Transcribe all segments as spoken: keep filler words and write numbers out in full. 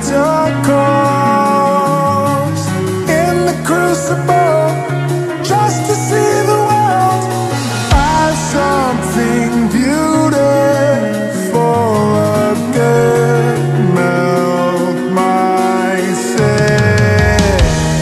tentacles in the crucible, just to see the world as something beautiful again. Melt my sin.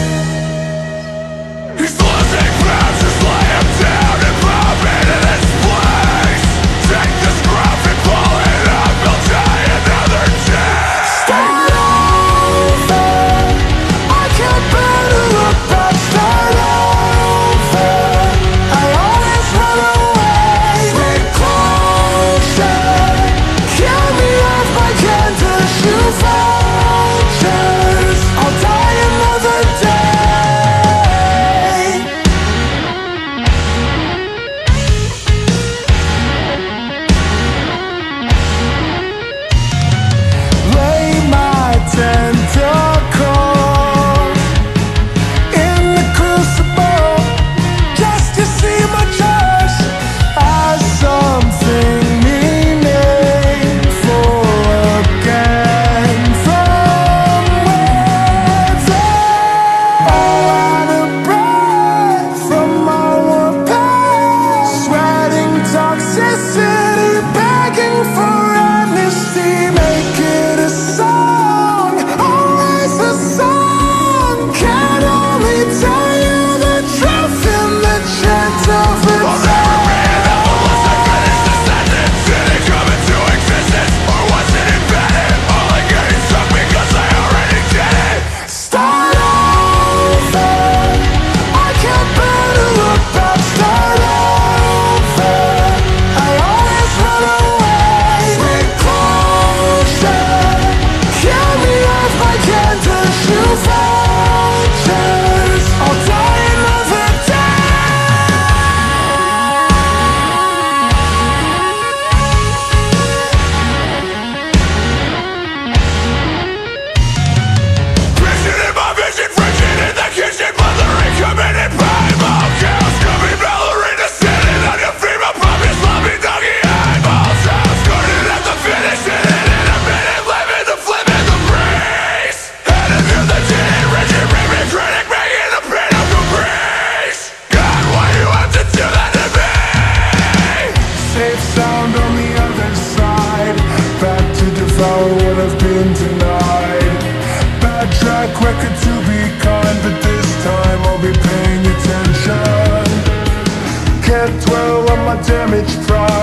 He's losing ground, just lay him down and pop into this place. Take this graph and pull it up, he'll die another day. Start over, I can't bear to look back. Start over, I always run away. With closure, kill me off, I can't touch you vultures. I'll die another day. Lay my tentacles in the crucible, just to see my choice as something meaningful again. From within, all out of breath from our past, sweating toxicity, begging for amnesty. Make it a song, always a song. Can only tell you the truth in the chant of a I'll never read the list. I finished the sentence. Did it come into existence, or was it embedded? Only getting stuck because I already did it. Start over, I can't bear to look back. Start over, I always run away. With closure, kill me off, I can't touch you vultures. I'll die another day. Vision in my vision, friction in the kitchen, mothering, committed primal chaos. Screaming ballerina, standing on your feet, my promise, sloppy doggy eyeballs out. Started at the finish, and in a minute, living the flip and the breeze. Headed to the gin, rigid, raving, critic, making a pin of caprice. God, why you have to do that to me? Safe sound on the other side, back to devour what I've been denied. Bad track record to be kind, but this time I'll be paying attention. Can't dwell on my damaged pride.